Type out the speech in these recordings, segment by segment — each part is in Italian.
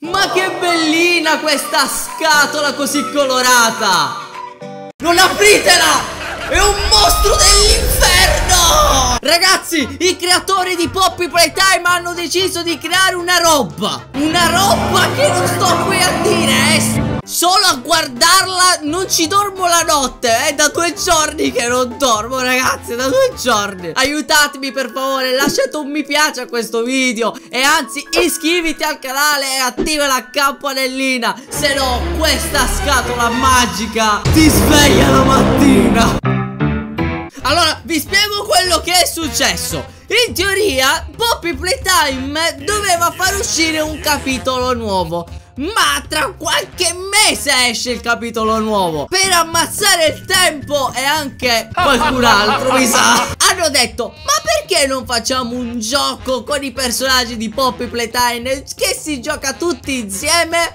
Ma che bellina questa scatola così colorata! Non apritela! È un mostro dell'inferno! Ragazzi, i creatori di Poppy Playtime hanno deciso di creare una roba che non sto qui a dire. Solo a guardarla non ci dormo la notte. È da 2 giorni che non dormo, ragazzi, da 2 giorni. Aiutatemi per favore, lasciate un mi piace a questo video e anzi iscriviti al canale e attiva la campanellina, se no questa scatola magica ti sveglia la mattina. Allora, vi spiego quello che è successo. In teoria, Poppy Playtime doveva far uscire un capitolo nuovo, ma tra qualche mese esce il capitolo nuovo. Per ammazzare il tempo e anche qualcun altro, mi sa, hanno detto: ma perché non facciamo un gioco con i personaggi di Poppy Playtime che si gioca tutti insieme?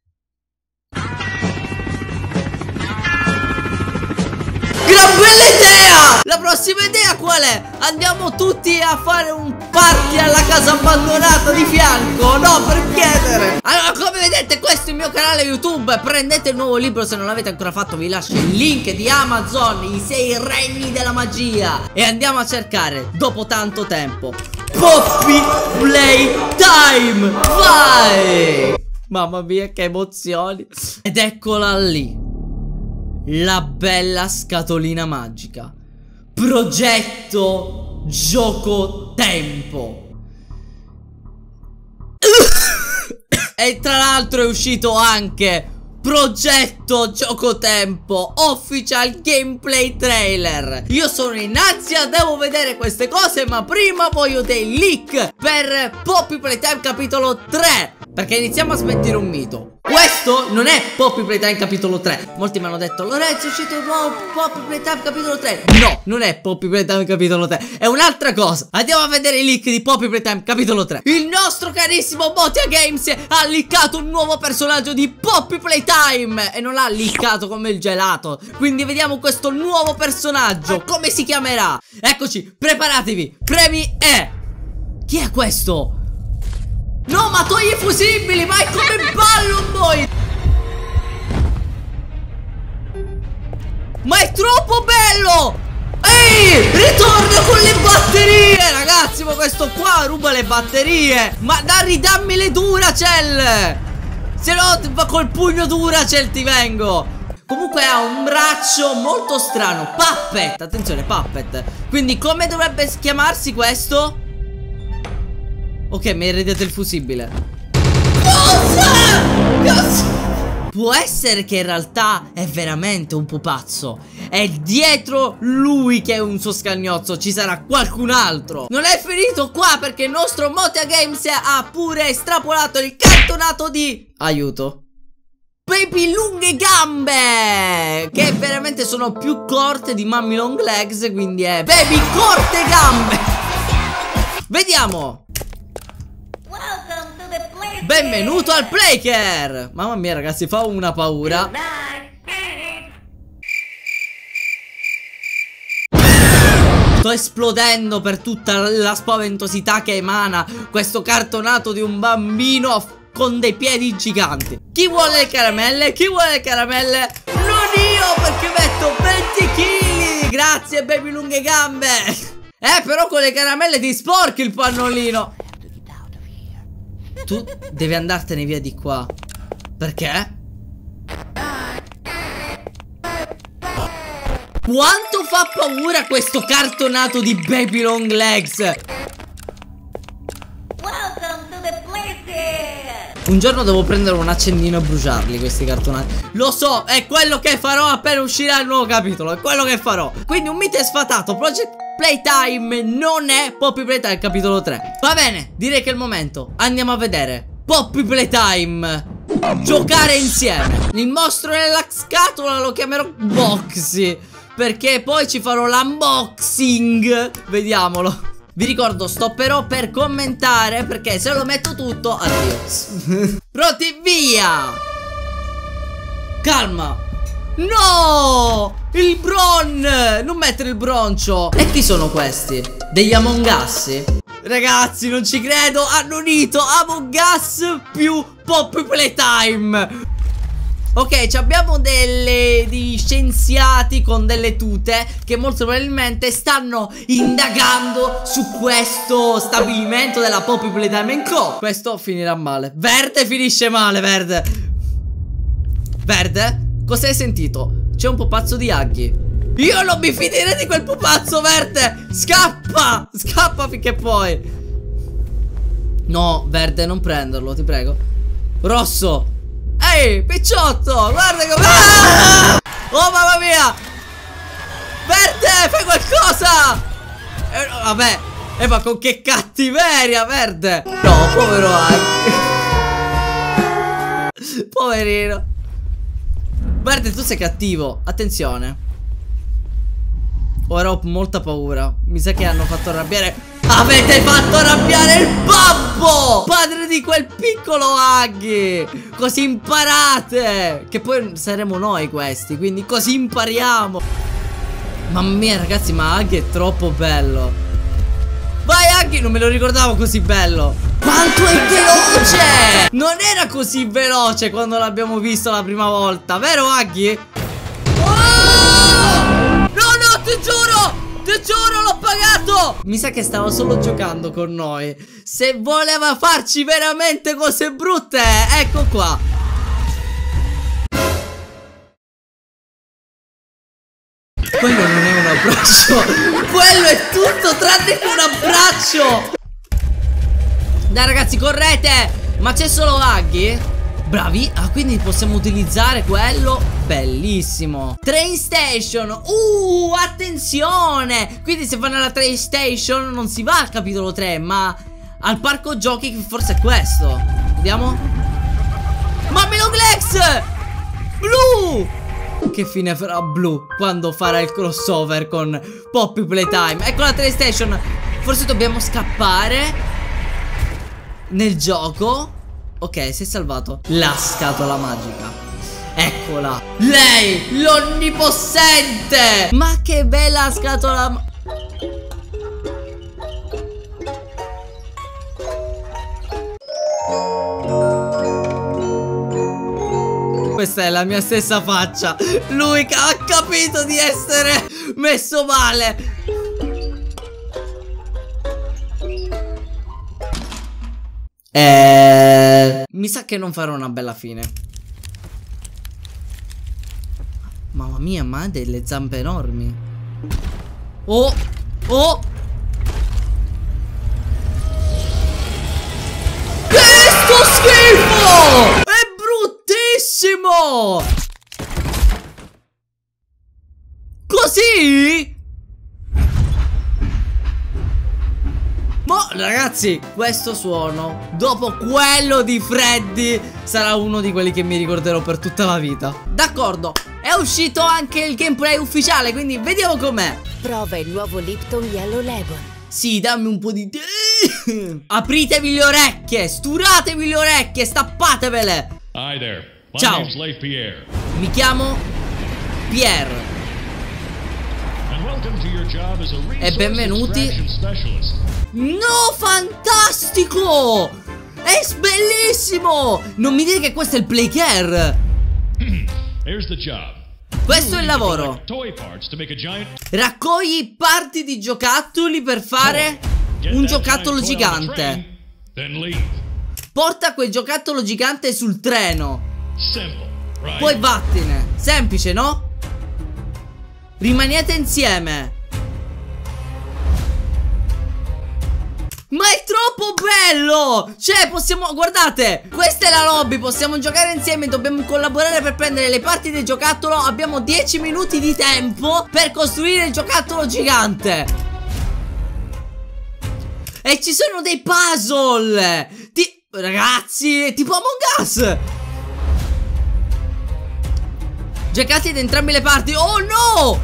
Gran bella idea! La prossima idea qual è? Andiamo tutti a fare un party alla casa abbandonata di fianco, no, per chiedere. Allora, come vedete, questo è il mio canale YouTube. Prendete il nuovo libro se non l'avete ancora fatto. Vi lascio il link di Amazon, i 6 regni della magia. E andiamo a cercare, dopo tanto tempo, Poppy Playtime. Vai! Mamma mia, che emozioni. Ed eccola lì, la bella scatolina magica. Progetto Gioco Tempo. E tra l'altro è uscito anche Progetto Gioco Tempo Official Gameplay Trailer. Io sono in ansia, devo vedere queste cose, ma prima voglio dei leak per Poppy Playtime capitolo 3, perché iniziamo a smentire un mito. Questo non è Poppy Playtime capitolo 3. Molti mi hanno detto: Lorenzo, è uscito il nuovo Poppy Playtime capitolo 3. No, non è Poppy Playtime capitolo 3, è un'altra cosa. Andiamo a vedere i leak di Poppy Playtime capitolo 3. Il nostro carissimo Motia Games ha leakato un nuovo personaggio di Poppy Playtime e non l'ha leakato come il gelato. Quindi vediamo questo nuovo personaggio, come si chiamerà. Eccoci, preparatevi, premi E. Chi è questo? No, ma togli i fusibili, vai come Ballon Boy! Ma è troppo bello! Ehi, ritorna con le batterie! Ragazzi, ma questo qua ruba le batterie! Ma ridammi le Duracell! Se no, col pugno Duracell ti vengo! Comunque ha un braccio molto strano. Puppet, attenzione, Puppet. Quindi come dovrebbe chiamarsi questo? Ok, mi eredete il fusibile. Cosa? Può essere che in realtà è veramente un pupazzo. È dietro lui che è un suo scagnozzo. Ci sarà qualcun altro. Non è finito qua, perché il nostro Motia Games ha pure estrapolato il cartonato di... aiuto. Baby Lunghe Gambe, che veramente sono più corte di Mummy Long Legs. Quindi è Baby Corte Gambe. Vediamo. Benvenuto al Playcare. Mamma mia, ragazzi, fa una paura. Sto esplodendo per tutta la spaventosità che emana questo cartonato di un bambino con dei piedi giganti. Chi vuole le caramelle? Chi vuole le caramelle? Non io, perché metto 20 kg. Grazie, Baby Lunghe Gambe. Però con le caramelle ti sporchi il pannolino. Tu devi andartene via di qua. Perché? Quanto fa paura questo cartonato di Baby Long Legs. Un giorno devo prendere un accendino e bruciarli questi cartonati. Lo so, è quello che farò appena uscirà il nuovo capitolo. È quello che farò. Quindi un mito è sfatato. Project Playtime non è Poppy Playtime capitolo 3. Va bene, direi che è il momento. Andiamo a vedere Poppy Playtime giocare insieme. Il mostro nella scatola lo chiamerò Boxy, perché poi ci farò l'unboxing. Vediamolo. Vi ricordo, sto però per commentare, perché se lo metto tutto, addio. Pronti, via. Calma. No, il Bron. Non mettere il broncio. E chi sono questi? Degli Among Us? Ragazzi, non ci credo. Hanno unito Among Us più Poppy Playtime. Ok, abbiamo degli scienziati con delle tute che molto probabilmente stanno indagando su questo stabilimento della Poppy Playtime Co. Questo finirà male. Verde finisce male, Verde. Verde? Cosa hai sentito? C'è un pupazzo di Huggy. Io non mi fiderei di quel pupazzo, Verde. Scappa! Scappa finché puoi. No, Verde, non prenderlo, ti prego. Rosso. Ehi, Picciotto, guarda come... Ah! Oh, mamma mia! Verde, fai qualcosa! Vabbè, ma con che cattiveria, Verde! No, povero Huggy. Poverino. Verde, tu sei cattivo, attenzione. Ora ho molta paura. Mi sa che hanno fatto arrabbiare... Avete fatto arrabbiare il babbo! Padre di quel piccolo Huggy! Così imparate! Che poi saremo noi questi, quindi così impariamo. Mamma mia ragazzi, ma Huggy è troppo bello. Vai Huggy, non me lo ricordavo così bello. Quanto è veloce! Non era così veloce quando l'abbiamo visto la prima volta, vero Huggy? Oh! No, ti giuro! Ti giuro, l'ho pagato! Mi sa che stava solo giocando con noi. Se voleva farci veramente cose brutte, ecco qua. Quello non è un abbraccio. Quello è tutto tranne che un abbraccio. Dai ragazzi, correte. Ma c'è solo Huggy? Bravi. Ah, quindi possiamo utilizzare quello. Bellissimo. Train station. Attenzione. Quindi se vanno alla train station non si va al capitolo 3, ma al parco giochi, che forse è questo. Vediamo. Mammilo Glex. Blu. Che fine farà Blu quando farà il crossover con Poppy Playtime? Ecco la train station. Forse dobbiamo scappare nel gioco. Ok, si è salvato. La scatola magica. Eccola. Lei, l'onnipossente. Ma che bella scatola. Questa è la mia stessa faccia. Lui ha capito di essere messo male. Mi sa che non farò una bella fine. Mamma mia, ma ha delle zampe enormi. Oh. Che sto schifo! È bruttissimo! Così? Ma ragazzi, questo suono, dopo quello di Freddy, sarà uno di quelli che mi ricorderò per tutta la vita. D'accordo, è uscito anche il gameplay ufficiale, quindi vediamo com'è. Prova il nuovo Lipton Yellow Label. Sì, dammi un po' di... Apritevi le orecchie, sturatevi le orecchie, stappatevele. Hi there. My Ciao. name's Leif Pierre. Mi chiamo Pierre. And welcome to your job as a resource benvenuti. extraction specialist. No, fantastico! È bellissimo! Non mi dire che questo è il play care. Here's the job. Questo è il lavoro. Toy parts to make a giant... Raccogli parti di giocattoli per fare Get un that giocattolo giant toy on the gigante. train, then leave. Porta quel giocattolo gigante sul treno. Simple, right? Poi vattene. Semplice, no? Rimanete insieme. Ma è troppo bello! Cioè, possiamo... Guardate, questa è la lobby, possiamo giocare insieme, dobbiamo collaborare per prendere le parti del giocattolo. Abbiamo 10 minuti di tempo per costruire il giocattolo gigante. E ci sono dei puzzle. Ragazzi, è tipo Among Us. Giocate da entrambe le parti. Oh no!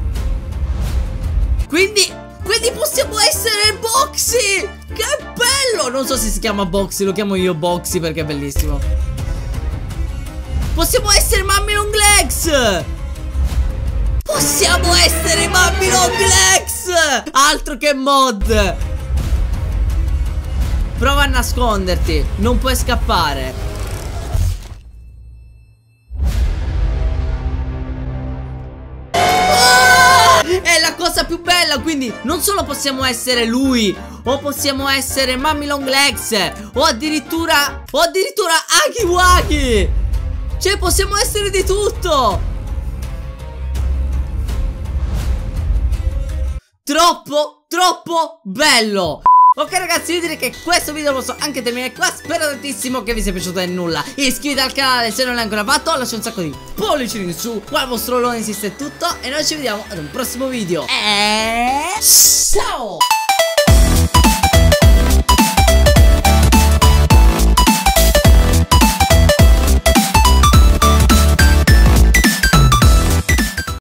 Quindi possiamo essere Boxy! Che bello! Non so se si chiama Boxy, lo chiamo io Boxy perché è bellissimo. Possiamo essere Mummy Long Legs! Possiamo essere Mummy Long Legs! Altro che mod! Prova a nasconderti, non puoi scappare. Quindi non solo possiamo essere lui, o possiamo essere Mummy Longlegs, o addirittura Huggy Wuggy. Cioè possiamo essere di tutto. Troppo bello. Ok ragazzi, io direi che questo video lo posso anche terminare qua. Spero tantissimo che vi sia piaciuto del nulla. Iscrivetevi al canale se non l'hai ancora fatto. Lascia un sacco di pollici in su. Qua il vostro Lone insiste tutto. E noi ci vediamo ad un prossimo video. E ciao.